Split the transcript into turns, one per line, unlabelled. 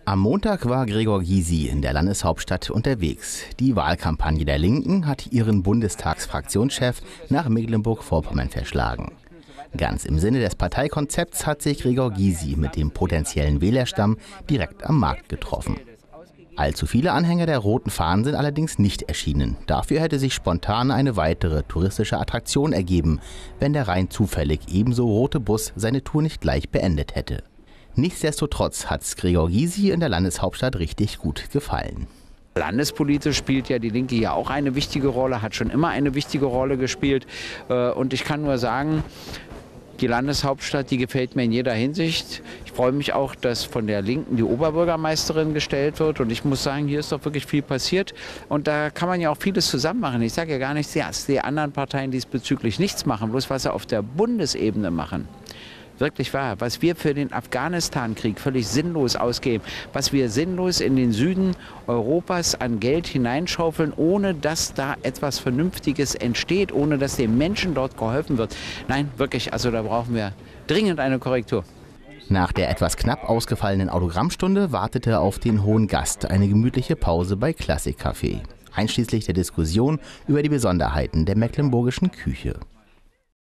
Am Montag war Gregor Gysi in der Landeshauptstadt unterwegs. Die Wahlkampagne der Linken hat ihren Bundestagsfraktionschef nach Mecklenburg-Vorpommern verschlagen. Ganz im Sinne des Parteikonzepts hat sich Gregor Gysi mit dem potenziellen Wählerstamm direkt am Markt getroffen. Allzu viele Anhänger der roten Fahnen sind allerdings nicht erschienen. Dafür hätte sich spontan eine weitere touristische Attraktion ergeben, wenn der rein zufällig ebenso rote Bus seine Tour nicht gleich beendet hätte. Nichtsdestotrotz hat es Gregor Gysi in der Landeshauptstadt richtig gut gefallen.
Landespolitisch spielt ja die Linke hier auch eine wichtige Rolle, hat schon immer eine wichtige Rolle gespielt. Und ich kann nur sagen, die Landeshauptstadt, die gefällt mir in jeder Hinsicht. Ich freue mich auch, dass von der Linken die Oberbürgermeisterin gestellt wird. Und ich muss sagen, hier ist doch wirklich viel passiert. Und da kann man ja auch vieles zusammen machen. Ich sage ja gar nicht, dass die anderen Parteien diesbezüglich nichts machen, bloß was sie auf der Bundesebene machen. Wirklich wahr, was wir für den Afghanistan-Krieg völlig sinnlos ausgeben, was wir sinnlos in den Süden Europas an Geld hineinschaufeln, ohne dass da etwas Vernünftiges entsteht, ohne dass den Menschen dort geholfen wird. Nein, wirklich, also da brauchen wir dringend eine Korrektur.
Nach der etwas knapp ausgefallenen Autogrammstunde wartete auf den hohen Gast eine gemütliche Pause bei Klassik Café, einschließlich der Diskussion über die Besonderheiten der mecklenburgischen Küche.